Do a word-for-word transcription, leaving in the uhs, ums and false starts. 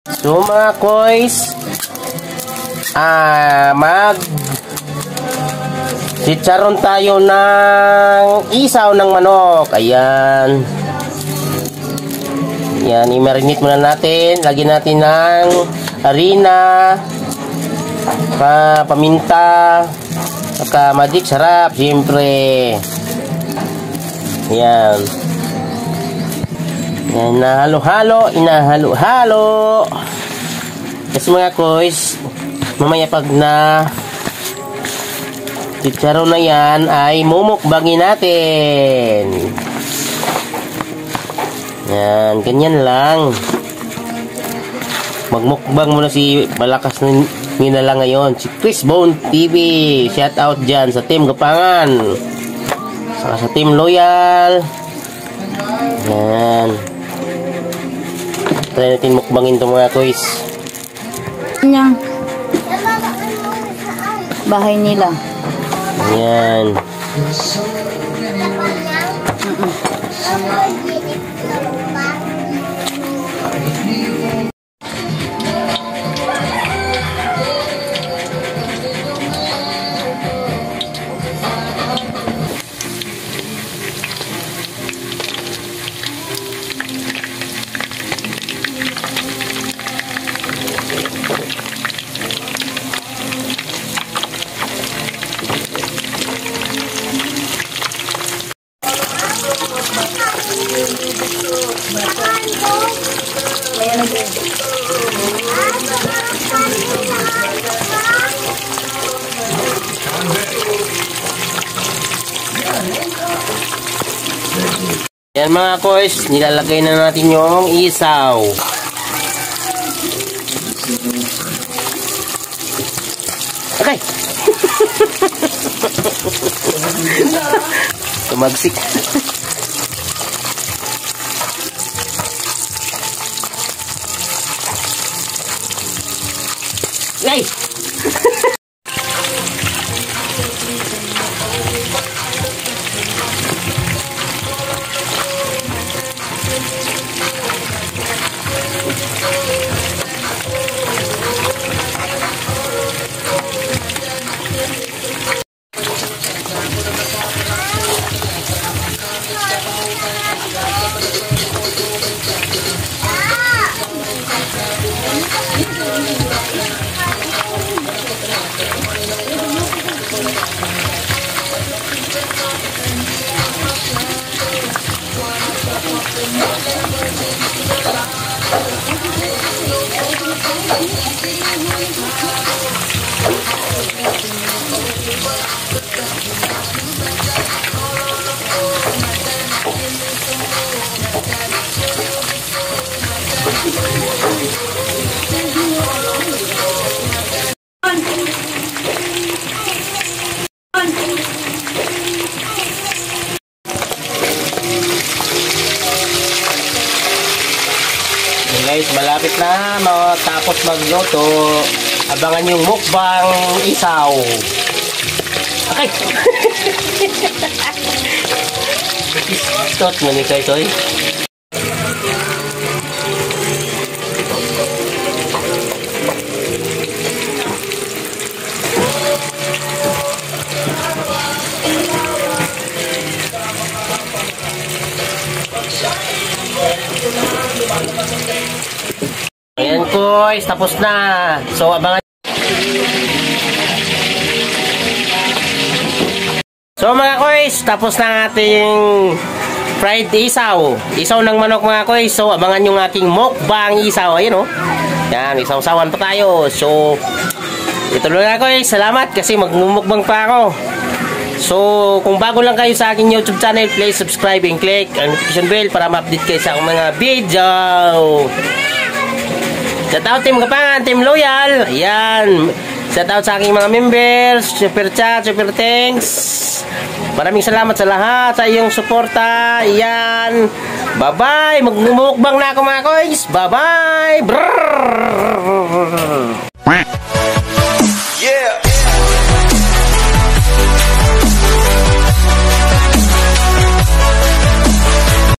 So mga koys, ah, mag chicharon tayo ng isaw ng manok. Ayan. Yan, i-marinate muna natin. Lagyan natin ng harina, pa, paminta, saka magic sarap, siyempre. Yan. Yan, nahalo-halo, inahalo-halo. Kasi mga koys, mamaya pag na chicharon na yan, ay mumukbangin natin. Yan, ganyan lang. Magmukbang muna si malakas na ninala ngayon, si Chris Bone T V. Shout out dyan sa Team Gapangan, saka sa Team Loyal. Yan. Try natin mukbangin ito mga koys. Yan. Bahay nila. Yan. Yan mga koys, nilalagay na natin yung isaw. Okay. Tumagsik. Yay! Guys, malapit na matapos magluto. Abangan yung mukbang isaw. Okay. Tot mo ni kay toy. Ayan guys, tapos na. So abangan. So mga guys, tapos na ating fried isaw. Isaw ng manok mga guys. So abangan yung ating mukbang isaw. Ayun oh. Yan, isaw-sawan pa tayo. So ito lang guys. Salamat kasi magmumukbang pa ako. So kung bago lang kayo sa aking YouTube channel, please subscribe and click ang notification bell para ma-update kayo sa akong mga video. Shout out Team Gapangan, Team Loyal. Ayan. Shout out sa aking mga members. Super chat, super thanks. Maraming salamat sa lahat sa iyong suporta. Ayan. Bye-bye. Magmumukbang na ako mga koys. Bye-bye. Brrrr.